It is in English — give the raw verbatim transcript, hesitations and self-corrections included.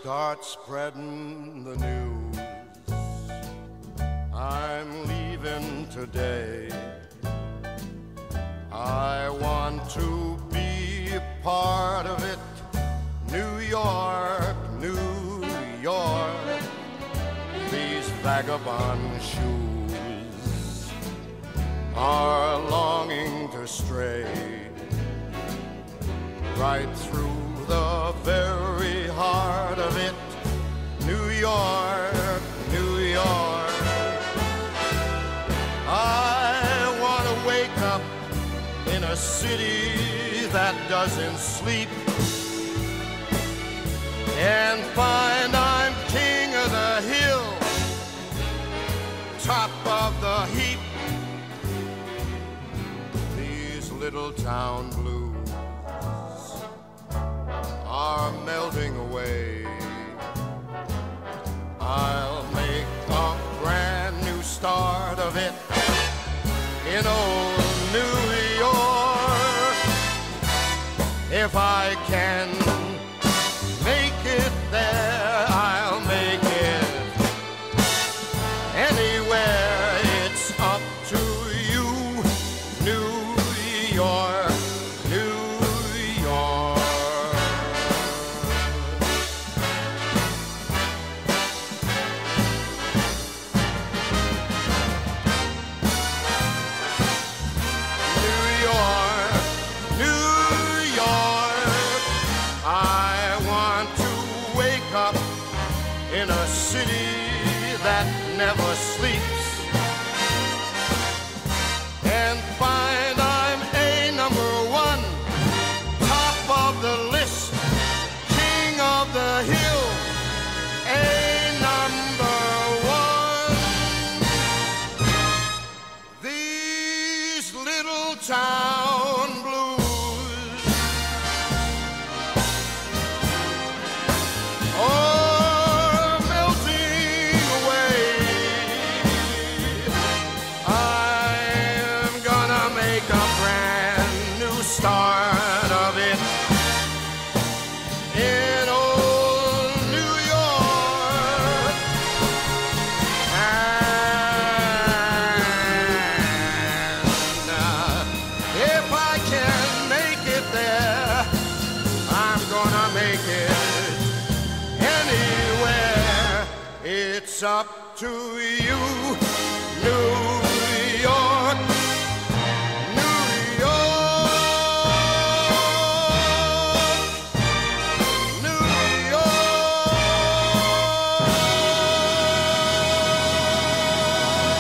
start spreading the news. I'm leaving today. I want to be a part of it. New York, New York, these vagabond shoes are longing to stray right through the very heart of it. New York, New York, I want to wake up in a city that doesn't sleep and find I'm king of the hill, top of the heap. These little town blues are melting away. I'll make a brand new start of it in old New York. If I can make it there, I'll make it anywhere. It's up to you, New York, New York. In a city that never sleeps and find I'm a number one, top of the list, king of the hill, a number one. These little town blues start of it in old New York. And uh, if I can make it there, I'm gonna make it anywhere. It's up to you, New